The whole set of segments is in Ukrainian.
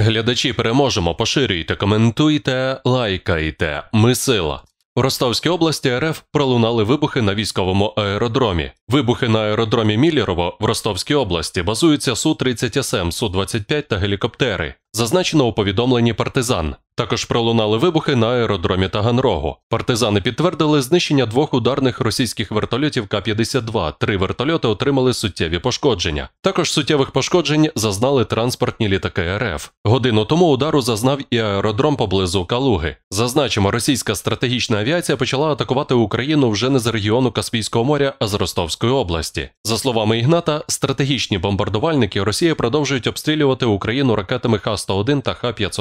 Глядачі, переможемо, поширюйте, коментуйте, лайкайте. Ми сила. У Ростовській області РФ пролунали вибухи на військовому аеродромі. Вибухи на аеродромі Міллєрово в Ростовській області базуються Су-30СМ, Су-25 та гелікоптери. Зазначено у повідомленні «Партизан». Також пролунали вибухи на аеродромі Таганрогу. Партизани підтвердили знищення 2 ударних російських вертольотів К-52. 3 вертольоти отримали суттєві пошкодження. Також суттєвих пошкоджень зазнали транспортні літаки РФ. Годину тому удару зазнав і аеродром поблизу Калуги. Зазначимо, російська стратегічна авіація почала атакувати Україну вже не з регіону Каспійського моря, а з Ростовської області. За словами Ігната, стратегічні бомбардувальники Росії продовжують обстрілювати Україну ракетами Х-101 та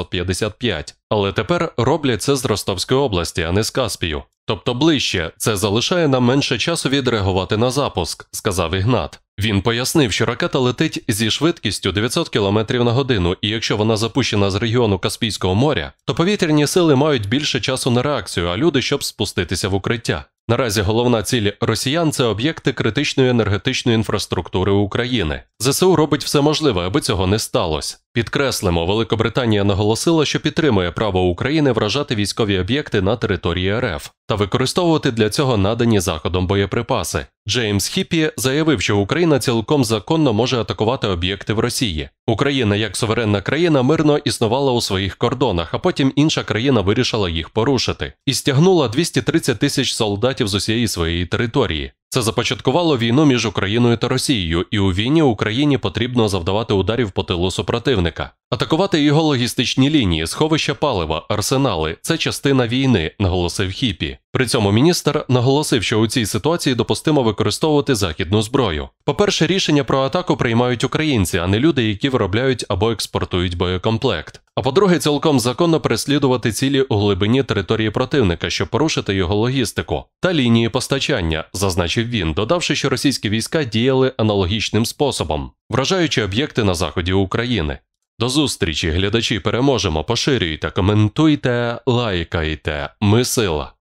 Х-555. Але тепер роблять це з Ростовської області, а не з Каспію. Тобто ближче, це залишає нам менше часу відреагувати на запуск, сказав Ігнат. Він пояснив, що ракета летить зі швидкістю 900 км на годину, і якщо вона запущена з регіону Каспійського моря, то повітряні сили мають більше часу на реакцію, а люди, щоб спуститися в укриття. Наразі головна ціль росіян – це об'єкти критичної енергетичної інфраструктури України. ЗСУ робить все можливе, аби цього не сталося. Підкреслимо, Великобританія наголосила, що підтримує право України вражати військові об'єкти на території РФ та використовувати для цього надані Заходом боєприпаси. Джеймс Хіппі заявив, що Україна цілком законно може атакувати об'єкти в Росії. Україна, як суверенна країна, мирно існувала у своїх кордонах, а потім інша країна вирішила їх порушити. І стягнула 230 тисяч солдатів з усієї своєї території. Це започаткувало війну між Україною та Росією, і у війні Україні потрібно завдавати ударів по тилу супротивника. Атакувати його логістичні лінії, сховища палива, арсенали – це частина війни, наголосив Хіппі. При цьому міністр наголосив, що у цій ситуації допустимо використовувати західну зброю. По-перше, рішення про атаку приймають українці, а не люди, які виробляють або експортують боєкомплект. А по-друге, цілком законно переслідувати цілі у глибині території противника, щоб порушити його логістику та лінії постачання, зазначив він, додавши, що російські війська діяли аналогічним способом, вражаючи об'єкти на заході України. До зустрічі, глядачі, переможемо, поширюйте, коментуйте, лайкайте. Ми сила.